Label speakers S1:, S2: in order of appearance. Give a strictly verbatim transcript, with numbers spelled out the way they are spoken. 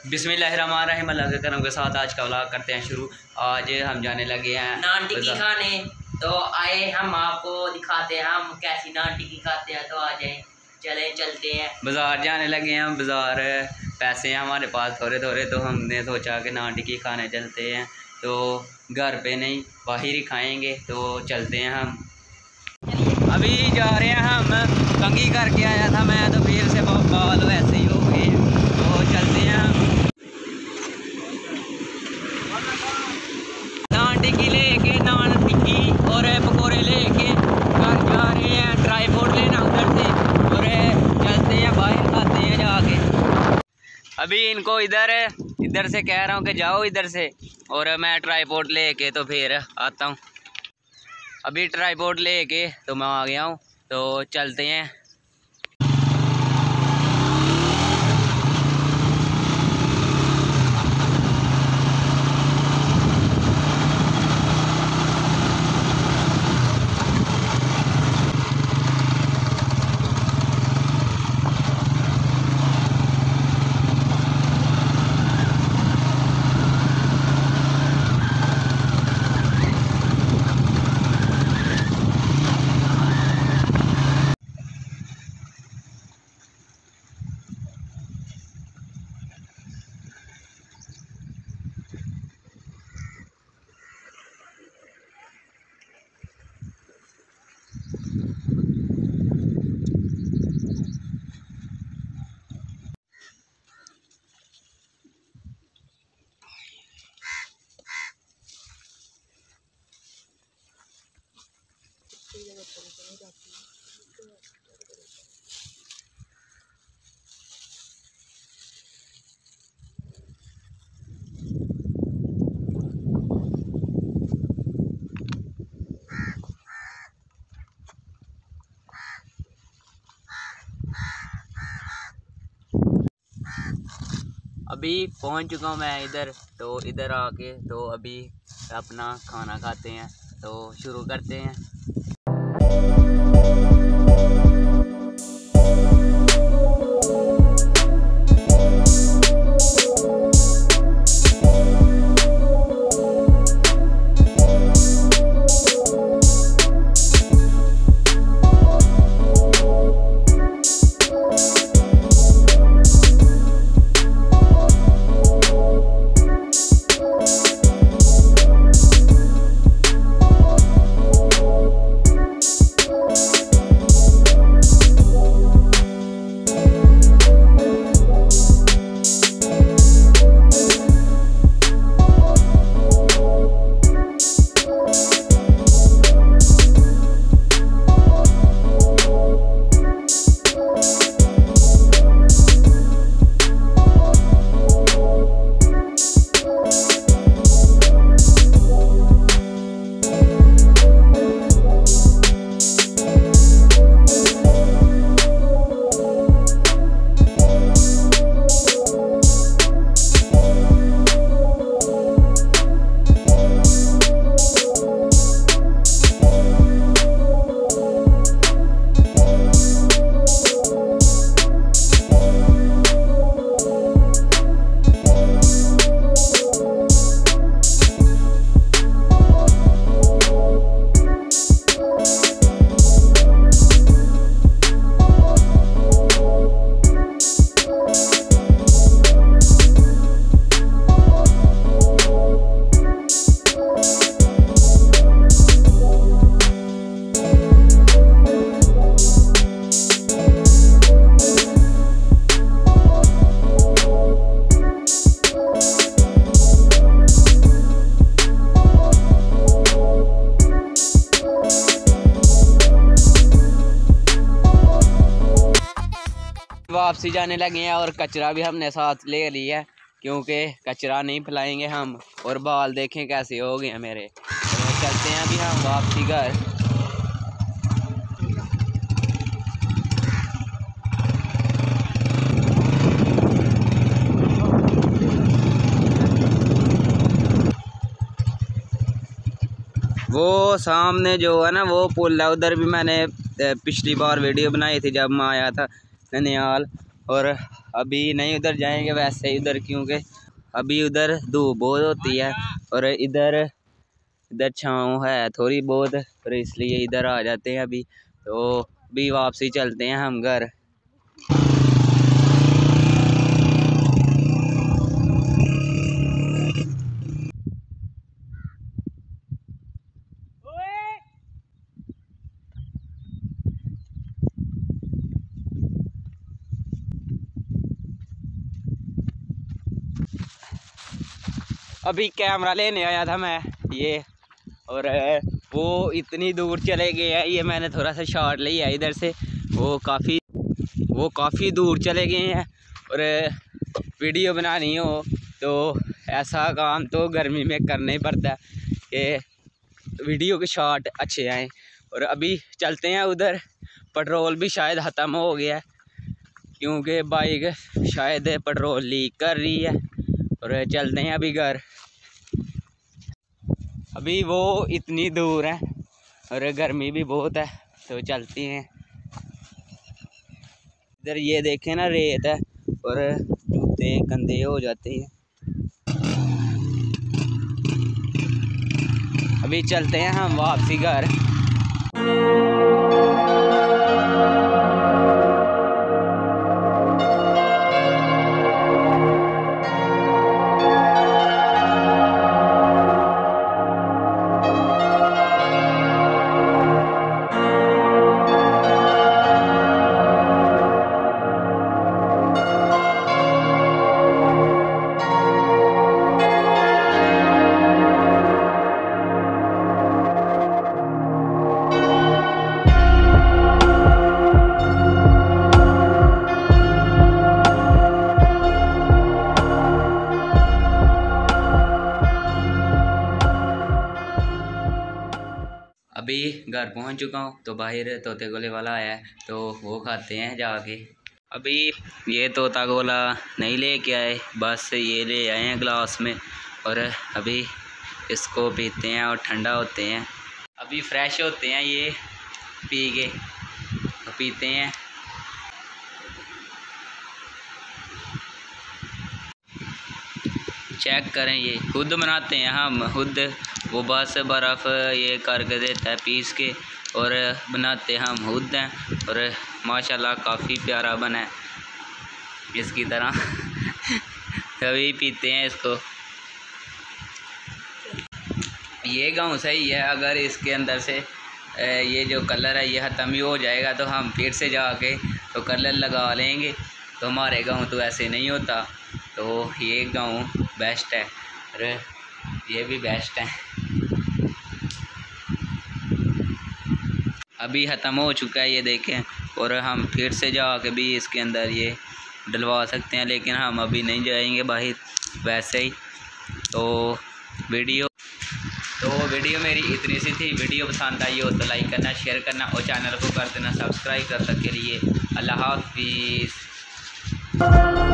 S1: बिस्मिल्लाहिर्रहमानिर्रहीम। अल्लाह के करम के साथ आज का व्लॉग करते हैं शुरू। आज हम जाने लगे हैं
S2: नान टिक्की खाने, तो आए हम आपको दिखाते हैं हम कैसी नान टिक्की खाते हैं। तो आ जाए, चले चलते हैं।
S1: बाज़ार जाने लगे हैं हम। बाज़ार पैसे हैं हमारे पास थोड़े थोड़े, तो हमने सोचा कि नान टिक्की खाने चलते हैं। तो घर पे नहीं, बाहर ही खाएंगे। तो चलते हैं हम। अभी जा रहे हैं हम। कंघी करके आया था मैं, तो फिर से बाल वैसे ही हो गए। तो चलते हैं हम। नान टिक्की लेके, नान टिक्की और पकौड़े लेके घर जा रहे हैं। ट्राईपोड लेना उधर से और चलते हैं बाहर, खाते हैं जाके। अभी इनको इधर इधर से कह रहा हूँ कि जाओ इधर से, और मैं ट्राईपोड लेके तो फिर आता हूँ। अभी ट्राईपोड लेके तो मैं आ गया हूँ। तो चलते हैं। अभी पहुंच चुका हूँ मैं इधर। तो इधर आके तो अभी अपना खाना खाते हैं। तो शुरू करते हैं। वापसी जाने लगे हैं और कचरा भी हमने साथ ले लिया है, क्योंकि कचरा नहीं फैलाएंगे हम। और बाल देखें कैसे हो गए हैं मेरे। तो चलते हैं अभी हम वापसी घर। वो सामने जो है ना वो पुल है, उधर भी मैंने पिछली बार वीडियो बनाई थी जब मैं आया था ननिहाल। और अभी नहीं उधर जाएंगे वैसे ही उधर, क्योंकि अभी उधर धूप बहुत होती है और इधर इधर छाँव है थोड़ी बहुत, और इसलिए इधर आ जाते हैं अभी। तो अभी वापसी चलते हैं हम घर। अभी कैमरा लेने आया था मैं ये, और वो इतनी दूर चले गए हैं, ये मैंने थोड़ा सा शॉट लिया है इधर से, वो काफ़ी वो काफ़ी दूर चले गए हैं। और वीडियो बनानी हो तो ऐसा काम तो गर्मी में करना ही पड़ता है कि वीडियो के शॉट अच्छे आएँ। और अभी चलते हैं उधर, पेट्रोल भी शायद ख़त्म हो गया है क्योंकि बाइक शायद पेट्रोल लीक कर रही है। और चलते हैं अभी घर। अभी वो इतनी दूर है और गर्मी भी बहुत है, तो चलते हैं। इधर ये देखें ना, रेत है और जूते गंदे हो जाते हैं। अभी चलते हैं हम वापसी घर। अभी घर पहुंच चुका हूं, तो बाहर तोते गोले वाला आया है तो वो खाते हैं जाके। अभी ये तोता गोला नहीं लेके आए, बस ये ले आए हैं ग्लास में, और अभी इसको पीते हैं और ठंडा होते हैं। अभी फ्रेश होते हैं ये पी के, तो पीते हैं। चेक करें, ये खुद बनाते हैं हम खुद, वो बस बर्फ़ ये करके देता है पीस के, और बनाते हम खुद हैं। और माशाल्लाह काफ़ी प्यारा बना है इसकी तरह। कभी पीते हैं इसको। ये गाँव सही है, अगर इसके अंदर से ये जो कलर है ये ख़त्म ही हो जाएगा तो हम फिर से जाके तो कलर लगा लेंगे। तो हमारे गाँव तो ऐसे नहीं होता, तो ये गाँव बेस्ट है और ये भी बेस्ट है। अभी ख़त्म हो चुका है ये देखें, और हम फिर से जाके भी इसके अंदर ये डलवा सकते हैं, लेकिन हम अभी नहीं जाएंगे बाहर वैसे ही। तो वीडियो तो वीडियो मेरी इतनी सी थी। वीडियो पसंद आई हो तो लाइक करना, शेयर करना और चैनल को कर देना सब्सक्राइब कर तक के लिए। अल्लाह हाफिज़।